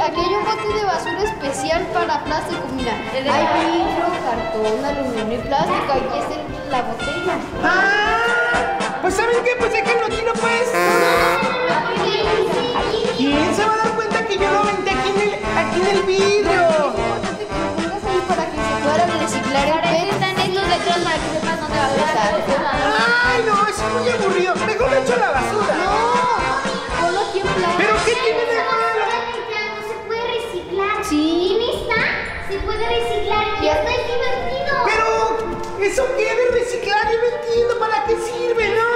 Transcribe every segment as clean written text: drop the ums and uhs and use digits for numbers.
aquí hay un bote de basura especial para plástico. Mira, hay vidrio, cartón, aluminio y plástico. Aquí está la botella. ¡Ah! Pues ¿saben qué? Pues déjenlo tiro pues. ¿Quién se va a dar cuenta que yo lo aventé aquí en el vidrio? Para que se pueda reciclar el PET. Están estos letreros para que sepas dónde va a quedar. Ay, no, eso es muy aburrido. Mejor lo echo a la basura. No, ponlo aquí en plástico. ¿Pero qué tiene de malo? No se puede reciclar. Sí. En esta se puede reciclar y esto es divertido. Pero, ¿eso qué de reciclar? Yo no entiendo para qué sirve, ¿no?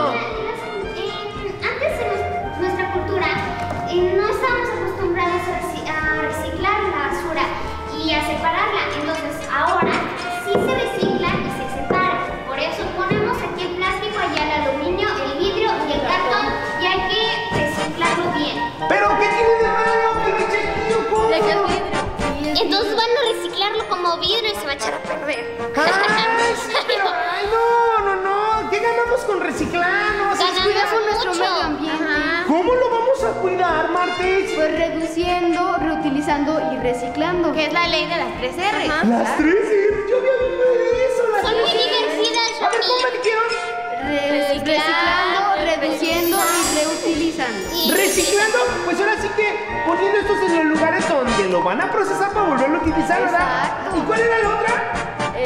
Antes en nuestra cultura no estábamos acostumbrados a reciclar la basura y a separarla. Entonces ahora sí se recicla y se separa. Por eso ponemos aquí el plástico, allá el aluminio, el vidrio y el cartón y hay que reciclarlo bien. ¿Pero qué tiene de malo? ¿Que le eche aquí o cómo? Entonces van a reciclarlo como vidrio y se va a echar a perder. Ay, sí, pero, ay, no. ¿Qué ganamos con reciclarnos? Cuidamos nuestro mucho. medio ambiente. ¿Cómo lo vamos a cuidar, Martes? Pues reduciendo, reutilizando y reciclando. Que es la ley de las 3 R. Las 3 R, yo había visto eso. Las Son muy 3 R. divertidas, A ver, ¿cómo me dijeron? Reciclando, reduciendo y reutilizando. Reciclando, pues ahora sí que poniendo estos en los lugares donde lo van a procesar para volverlo a utilizar, ¿verdad? Exacto. ¿Y cuál era la otra?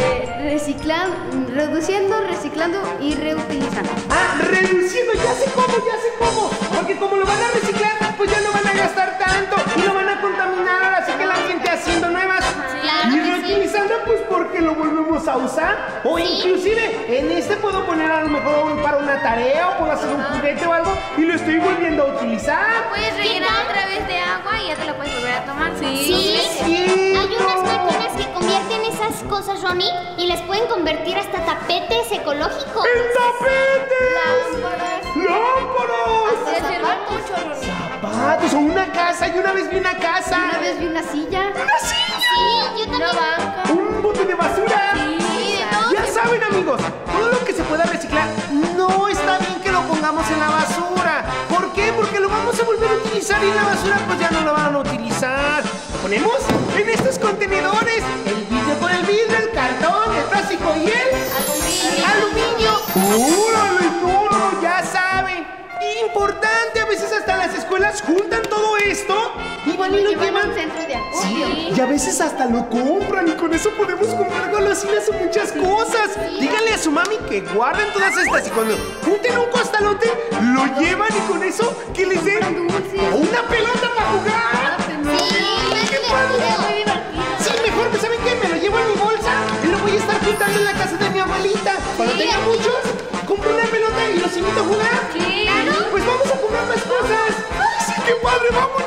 Reduciendo, reciclando y reutilizando. Ah, reduciendo, ya sé cómo. Porque como lo van a reciclar, pues ya no van a gastar tanto y lo van a contaminar, así que la gente haciendo nuevas. Claro Y que sí. reutilizando, pues porque lo volvemos a usar. O inclusive, en este puedo poner a lo mejor para una tarea o puedo hacer un juguete o algo y lo estoy volviendo a utilizar. Puedes rellenar otra vez de agua y ya te la puedes volver a tomar. Sí, cierto. hay unas máquinas que convierten esas cosas, Ronnie, y las pueden convertir hasta tapetes ecológicos. ¡En tapetes! ¡Lámparas! Te sirve mucho, Ronnie. Zapatos o una casa. Yo una vez vi una casa. Una vez vi una silla. ¡Una silla! Sí, yo también. ¡Un bote de basura! Sí, de todo. Ya saben, amigos, todo lo que se pueda reciclar no está bien que lo pongamos en la basura. ¿Por qué? Porque lo vamos a volver a utilizar y en la basura pues ya no lo van a utilizar. Lo ponemos en estos contenedores, el vidrio con el vidrio, el cartón, el plástico y el aluminio. ¡Órale! No, ya saben. Importante, a veces hasta las escuelas juntan todo esto y van y lo llevan al centro de acopio. Sí, y a veces hasta lo compran y con eso podemos comprar golosinas o muchas cosas. Díganle a su mami que guarden todas estas y cuando junten un costalote, lo llevan y con eso que les den dulces. una pelota para jugar. Sí, ¡Qué padre! Muy divertido. Sí, mejor, pues, ¿saben qué? Me lo llevo en mi bolsa y lo voy a estar juntando en la casa de mi abuelita. Cuando tenga muchos, compro una pelota y los invito a jugar. Sí. Pues vamos a comprar más cosas. ¡Ay, sí, qué padre! ¡Vámonos!